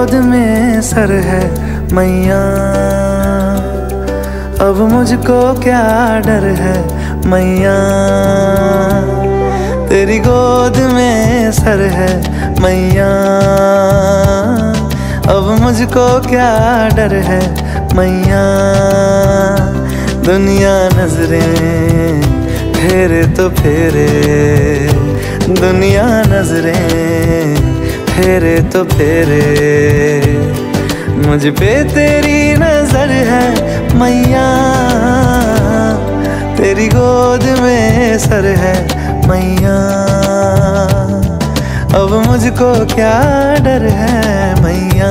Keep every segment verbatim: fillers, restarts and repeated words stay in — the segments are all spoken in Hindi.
गोद में सर है मैया, अब मुझको क्या डर है मैया। तेरी गोद में सर है मैया, अब मुझको क्या डर है मैया। दुनिया नजरें फेरे तो फेरे, दुनिया नजरें फेरे तो फेरे, मुझ पे तेरी नजर है मैया। तेरी गोद में सर है मैया, अब मुझको क्या डर है मैया।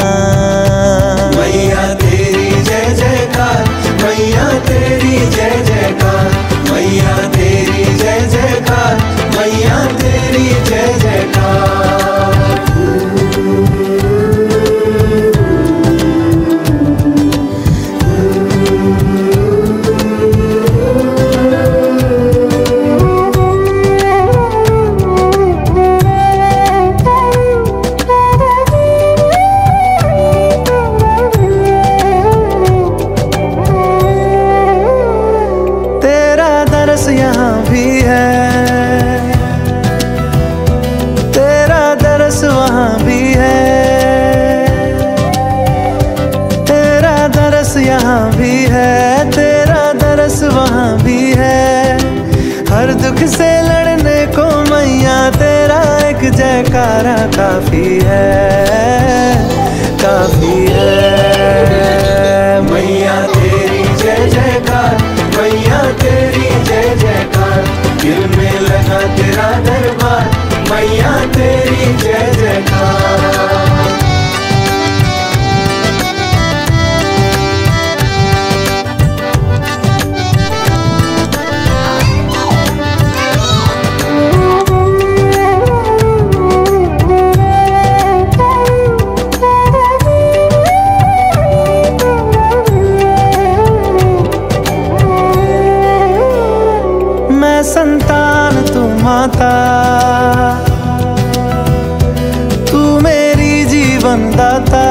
मैया तेरी जय जयकार, मैया तेरी जय जयकार, मैया तेरी जय जयकार, मैया तेरी जय जयकार। यहाँ भी है, तेरा दरस वहाँ भी है। तेरा दरस यहाँ भी है, तेरा दरस वहाँ भी है। हर दुख से लड़ने को मैया तेरा एक जयकारा काफी है, काफी है। मैया तेरी जय जयकार, मैया तेरी जय जयकार, दिल में लगा तेरा दरबार, मैया तेरी जय जयकार। संतान तू माता, तू मेरी जीवन दाता।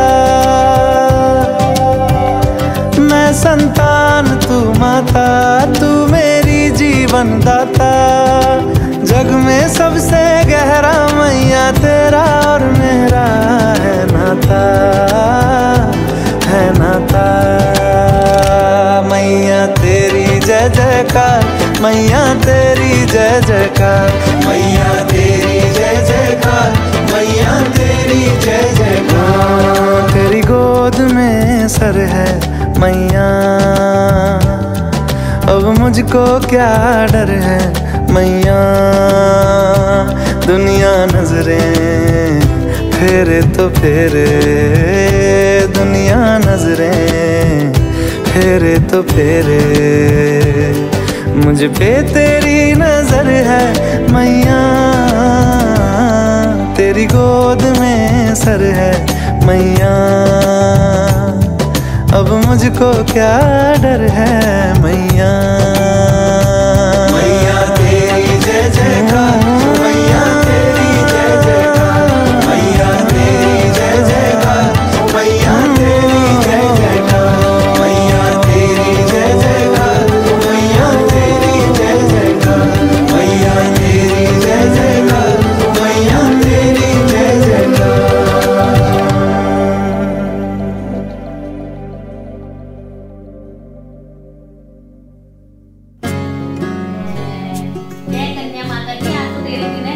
मैं संतान तू माता, तू मेरी जीवन दाता। जग में सबसे गहरा मैया तेरा और मेरा है नाता, है नाता। मैया तेरी जय जयकार, मैया तेरी जय जयकार, मैया तेरी जय जयकार, मैया तेरी जय जयकार। तेरी गोद में सर है मैया, अब मुझको क्या डर है मैया। दुनिया नजरें फेरे तो फेरे, दुनिया नजरें फेरे तो फेरे, मुझ पे तेरी नजर है मैया। तेरी गोद में सर है मैया, अब मुझको क्या डर है मैया। मैया तेरी जय जयकार, मैया तेरी जय जयकार, मैया तेरी जय जयकार, मैया तेरी जय जयकार, मैया तेरी जय जयकार, मैया तेरी जय जयकार, मैया तेरी जय जयकार, मैया तेरी जय जयकार। जय कन्या माता की, आज तो तेरे दिन है।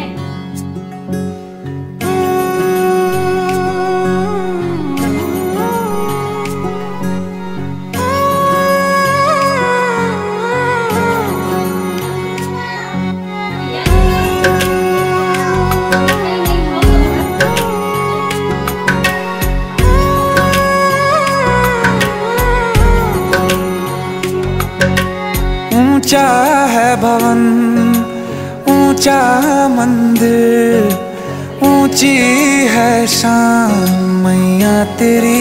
ऊंचा है भवन, ऊंचा मंदिर, ऊंची है शान मैया तेरी।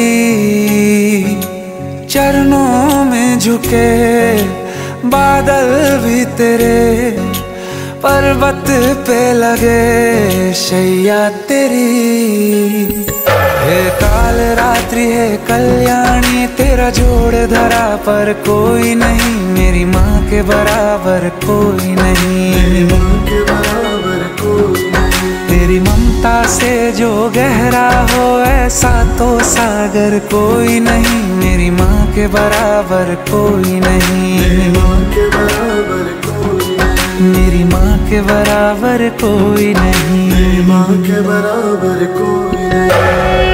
चरणों में झुके बादल भी तेरे, पर्वत पे लगे शैया तेरी। हे काल रात्रि है कल्याणी, तेरा जोड़ धरा पर कोई नहीं, मेरी माँ के बराबर कोई नहीं। तेरी ममता से जो गहरा हो ऐसा तो सागर कोई नहीं, मेरी माँ के बराबर कोई नहीं। मेरी माँ के बराबर कोई नहीं, मेरी माँ के बराबर कोई नहीं।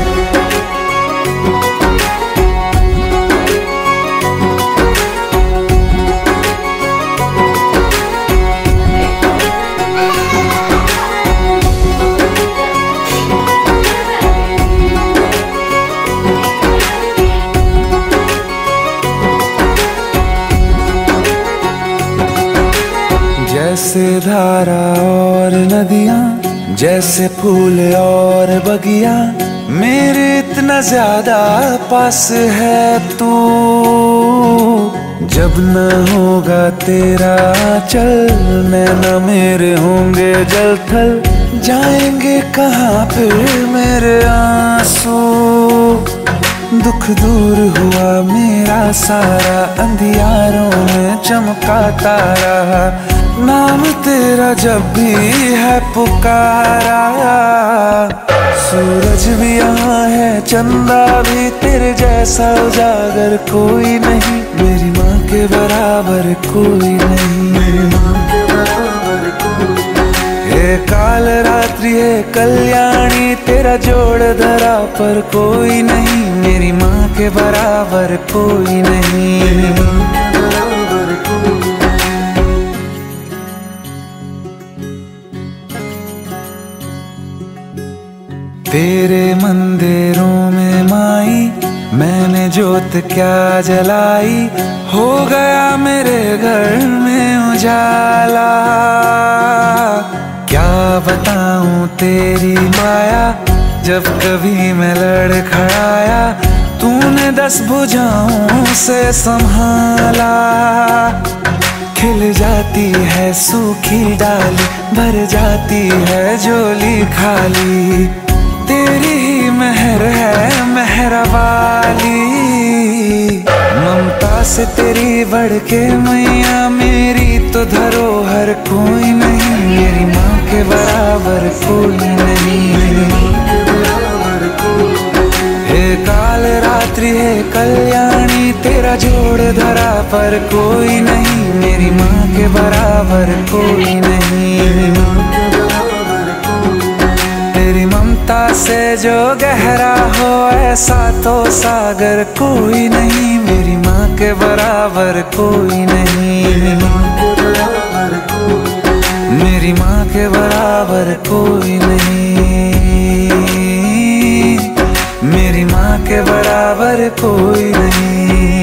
जैसे धारा और नदियाँ, जैसे फूल और बगिया, मेरे इतना ज्यादा पास है तू। जब न होगा तेरा चल, नैना मेरे होंगे जल थल, जाएंगे कहाँ फिर मेरे आंसू। दुख दूर हुआ मेरा सारा, अंधियारों में चमका तारा, नाम तेरा जब भी है पुकारा। सूरज भी यहाँ है, चंदा भी, तेरे जैसा उजागर कोई नहीं, मेरी माँ के बराबर कोई नहीं। मेरी माँ के बराबर कोई नहीं। हे काल रात्रि है कल्याणी, तेरा जोड़ धरा पर कोई नहीं, मेरी माँ के बराबर कोई नहीं। मेरी माँ के बराबर कोई नहीं। तेरे मंदिरों में माई मैंने जोत क्या जलाई, हो गया मेरे घर में उजाला। क्या बताऊं तेरी माया, जब कभी मैं लड़खड़ाया, तूने दस भुजाओं से संभाला। खिल जाती है सूखी डाली, भर जाती है झोली खाली, तेरी ही मेहर है मेहर वाली। ममता से तेरी बढ़ के मैया, मेरी तो धरोहर कोई नहीं, मेरी माँ के बराबर कोई नहीं। हे काल रात्रि है कल्याणी, तेरा जोड़ धरा पर कोई नहीं, मेरी माँ के बराबर कोई नहीं। तेरी ममता से जो गहरा हो ऐसा तो सागर कोई नहीं, मेरी माँ के बराबर कोई नहीं। मेरी माँ के बराबर कोई नहीं, मेरी माँ के बराबर कोई नहीं।